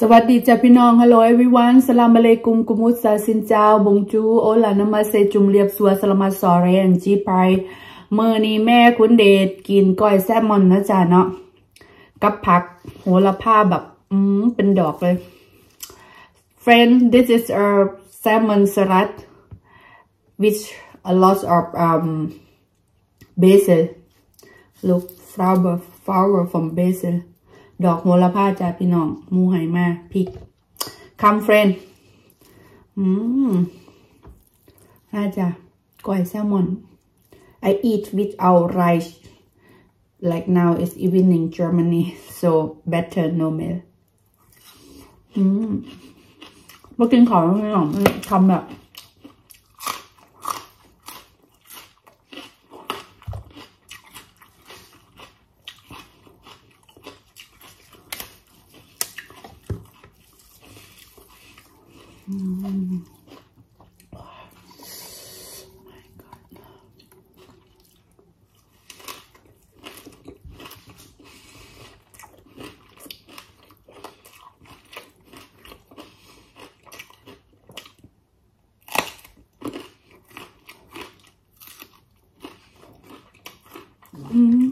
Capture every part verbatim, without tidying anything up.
วัสดีจ้าพี่น้องฮัลโหลเอวิวันสลามอะลัยกุมกุมุสซาซินเจ้าบงจูโอลานามาเซจุมเรียบสัวสลามาสอเรนจีไปเมื่อนี้แม่คุณเดชกินก้อยแซลมอนนะจ๊ะเนาะกับผักโหระพาแบบอืมเป็นดอกเลย Friend this is a salmon salad with a lot of um basil look flower flower from basilดอกโหระพาจ้าพี่น้องมูไหมาพริกคัมเฟรนอืมน่าจะก้อยแซลมอน I eat without rice like now it's evening Germany so better no meal อืมเมื่อกินข้าวพี่น้องทำแบบอืม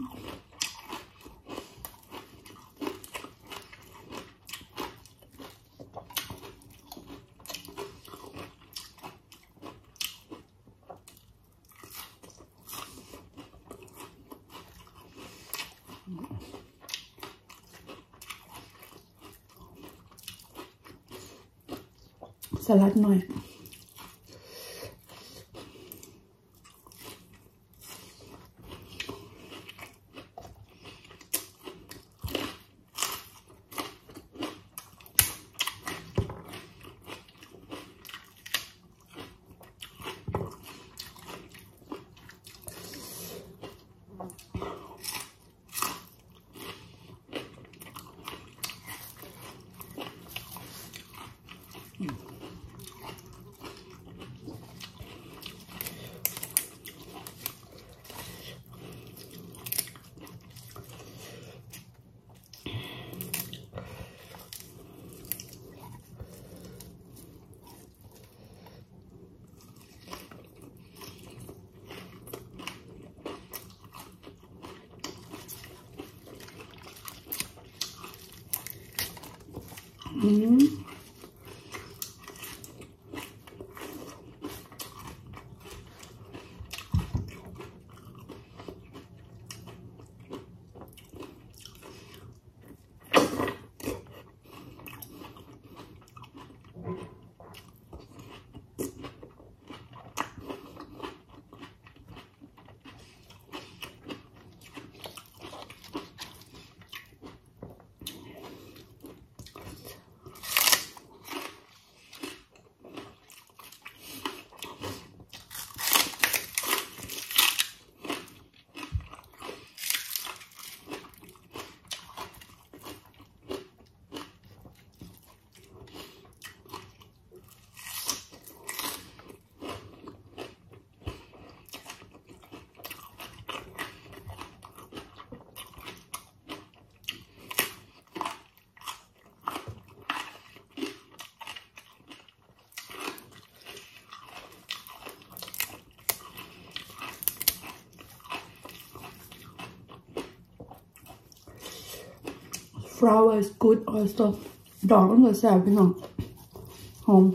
สลัดหน่อยอืมflower is good also ดอกมันก็แซ่บพี่น้องหอม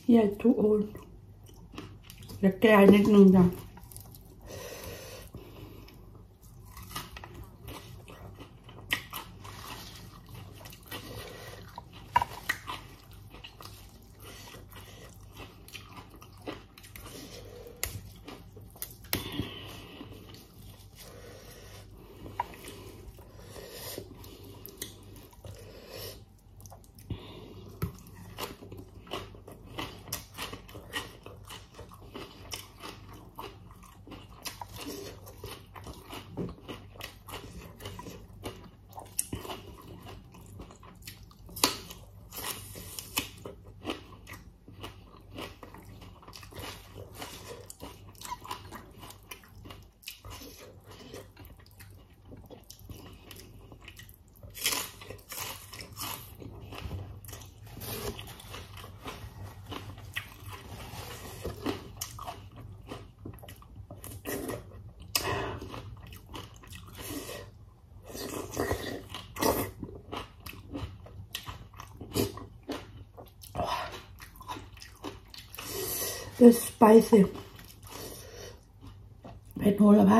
ใหญ่ทุกโอนแล้วแกนิดนึงจ้ะIt's spicy เผ็ดโหระพา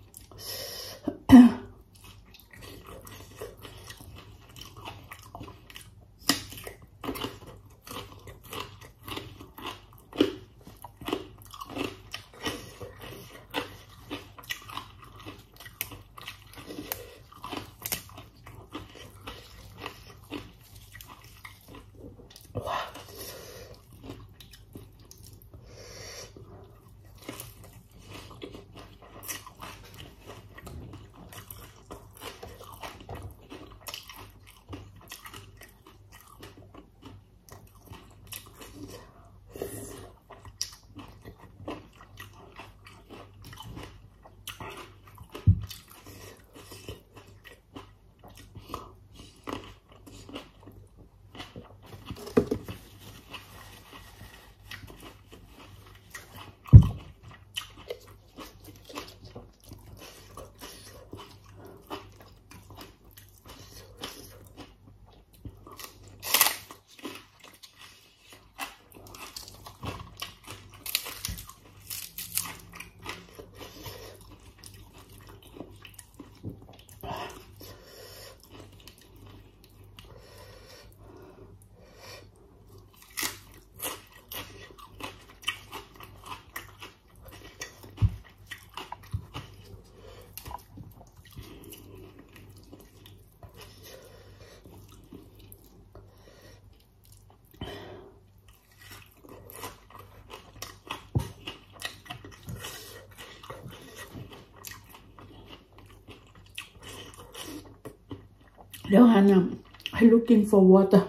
เดี๋ยวหันอ่ะให้ looking for water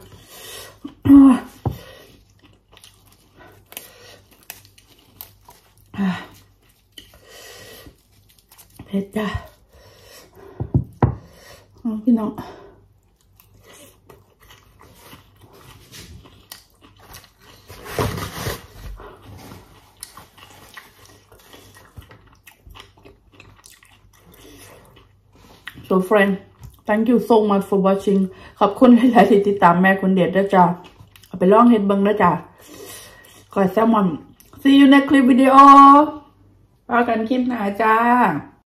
เผ็ดจ้ะพี่น้องSo friend thank you so much for watching ขอบคุณหลายๆที่ติดตามแม่คุณเด็ดด้วยจ้าเอาไปลองเฮ็ดเบิ่งด้วยจ้าก้อยแซลมอน see you next clip video พบกันคลิปหน้าจ้า